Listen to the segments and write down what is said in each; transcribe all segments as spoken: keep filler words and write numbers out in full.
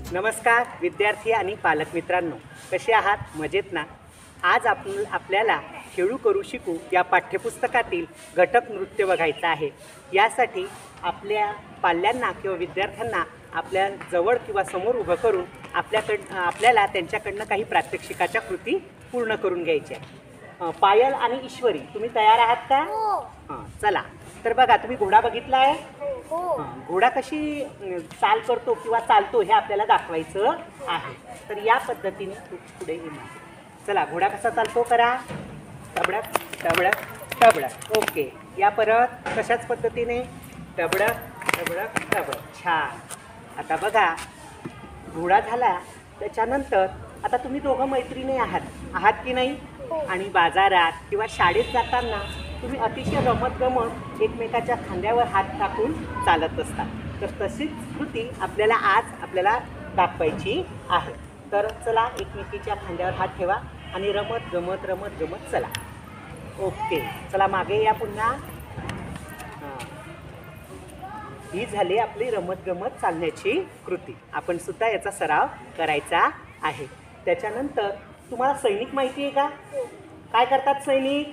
नमस्कार विद्यार्थी आणि पालक मित्रांनो, कसे आहात? मजेत ना? आज आपण आपल्याला खेळू करू शिकू या पाठ्यपुस्तकातील घटक नृत्य बघायचं आहे। यासाठी आपल्या पाल्यांना किंवा विद्यार्थ्यांना आपल्या जवळ किंवा समोर उभं करून आपल्याकडं आपल्याला त्यांच्याकडनं काही प्रात्यक्षिकाच्या कृती पूर्ण करून घ्यायच्या। पायल आणि ईश्वरी, तुम्ही तयार आहात का? हो हां, चला तर बघा, तुम्ही घोडा बघितला आहे? हो हां, घोडा कशी चाल करतो किंवा चालतो हे आपल्याला दाखवायचं आहे। तर या पद्धतीने तू पुढे ये मागे। चला, घोडा कसा चालतो करा। टबडक टबडक टबडक। ओके, या परत कशाच पद्धतीने टबडक टबडक टबडक। छान। आता बघा, घोडा झाला त्याच्यानंतर आता तुम्ही दोघं मैत्रिणी आहात आहात की नाही? आणि बाजारात किंवा शाळेत जाताना तुम्ही अतिशय रमत गमत एकमेकाच्या खांद्यावर हात टाकून चालत असता। तर तशीच कृती आपल्याला आज आपल्याला दाखवायची आहे। तर चला, एकमेकीच्या खांद्यावर हात ठेवा आणि रमत गमत रमत गमत चला। ओके, चला मागे या पुन्हा। हां, ही झाली आपली रमत गमत चालण्याची कृती। आपण सुद्धा याचा सराव करायचा आहे। त्याच्यानंतर तुम्हाला सैनिक माहिती आहे का? काय करतात सैनिक?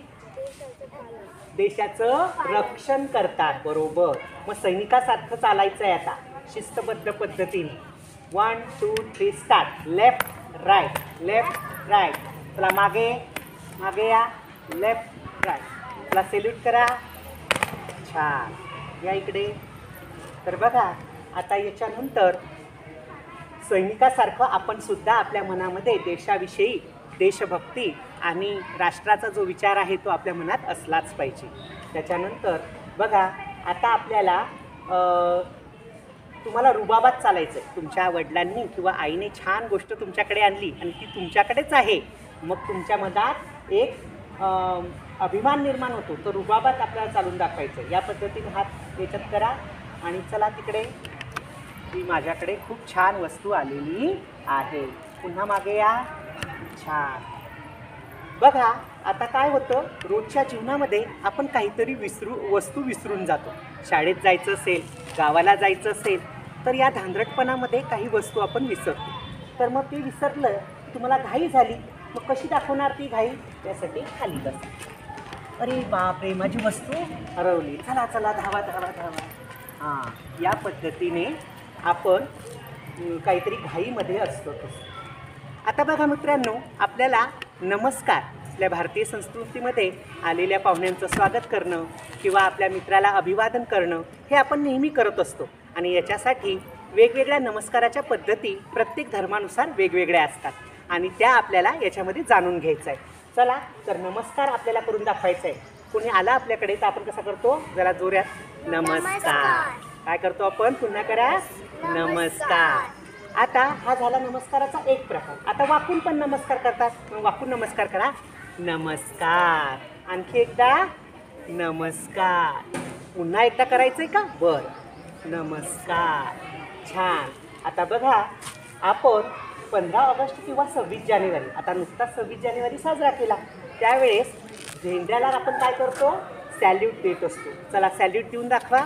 देशाचं रक्षण करतात, बरोबर। मग सैनिकासारखं चालायचं आहे आता शिस्तबद्ध पद्धतीने। One two three start. Left right left right. चला मागे मागे या। Left right. चला सेल्यूट करा। छान, या इकडे। तर बघा, आता याच्यानंतर सैनिकासारखं आपण सुद्धा आपल्या मनामध्ये देशाविषयी देशभक्ती आणि राष्ट्राचा जो विचार आहे तो आपल्या मनात असलाच पाहिजे। त्याच्यानंतर बघा, आता आपल्याला तुम्हाला रुबाबात चालायचं आहे। तुमच्या वडिलांनी किंवा आईने छान गोष्ट तुमच्याकडे आणली आणि ती तुमच्याकडेच आहे, मग तुमच्या मनात एक अभिमान निर्माण होतो। तर रुबाबात आपल्याला चालून दाखवायचं। या पद्धतीने हात याच्यात करा आणि चला तिकडे, ती माझ्याकडे खूप छान वस्तू आलेली आहे। पुन्हा मागे या। छान। बघा, आता काय होतं, रोजच्या जीवनामध्ये आपण काहीतरी विसरू वस्तू विसरून जातो। शाळेत जायचं असेल, गावाला जायचं असेल, तर या धांदरटपणामध्ये काही वस्तू आपण विसरतो। तर मग ते विसरलं, तुम्हाला घाई झाली, मग कशी दाखवणार ती घाई? त्यासाठी खाली बसा। अरे बापरे, माझी वस्तू हरवली, चला चला धावा धावा धावा। हां, या पद्धतीने आपण काहीतरी घाईमध्ये असतो। आता बघा मित्रांनो, आपल्याला नमस्कार, आपल्या भारतीय संस्कृतीमध्ये आलेल्या पाहुण्यांचं स्वागत करणं किंवा आपल्या मित्राला अभिवादन करणं हे आपण नेहमी करत असतो। आणि याच्यासाठी वेगवेगळ्या नमस्काराच्या पद्धती प्रत्येक धर्मानुसार वेगवेगळ्या असतात आणि त्या आपल्याला याच्यामध्ये जाणून घ्यायचं आहे। चला तर नमस्कार आपल्याला करून दाखवायचं आहे। कोणी आला आपल्याकडे तर आपण कसा करतो? जरा जोरात नमस्कार। काय करतो आपण? पुन्हा करा, नमस्कार। आता हा झाला नमस्काराचा एक प्रकार। आता वाकून पण नमस्कार करतात, मग वाकून नमस्कार करा, नमस्कार। आणखी एकदा नमस्कार। पुन्हा एकदा करायचंय का? बरं, नमस्कार। छान। आता बघा, आपण पंधरा ऑगस्ट किंवा सव्वीस जानेवारी, आता नुकताच सव्वीस जानेवारी साजरा केला, त्यावेळेस झेंड्याला आपण काय करतो? सॅल्यूट देत असतो। चला सॅल्यूट देऊन दाखवा।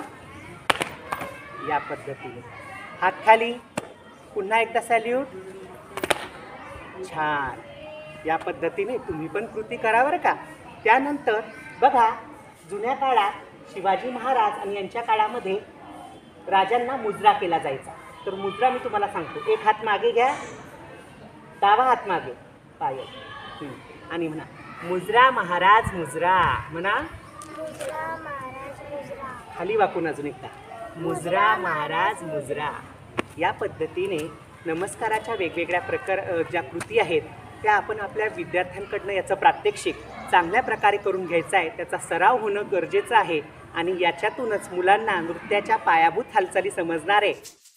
या पद्धतीने हात खाली, पुन्हा एकदा सॅल्यूट। छान। या पद्धतीने तुम्ही पण कृती करा बरं का। त्यानंतर बघा, जुन्या काळात शिवाजी महाराज आणि यांच्या काळामध्ये राजांना मुजरा केला जायचा। तर मुजरा मी तुम्हाला सांगतो। एक हात मागे घ्या, डावा हात मागे पायल, आणि म्हणा मुजरा महाराज मुजरा। म्हणा खाली वाकून अजून एकदा, मुजरा महाराज मुजरा। या पद्धतीने नमस्काराच्या वेगवेगळ्या प्रकार ज्या कृती आहेत त्या आपण आपल्या विद्यार्थ्यांकडनं याचं प्रात्यक्षिक चांगल्या प्रकारे करून घ्यायचं आहे। त्याचा सराव होणं गरजेचं आहे आणि याच्यातूनच मुलांना नृत्याच्या पायाभूत हालचाली समजणार आहे।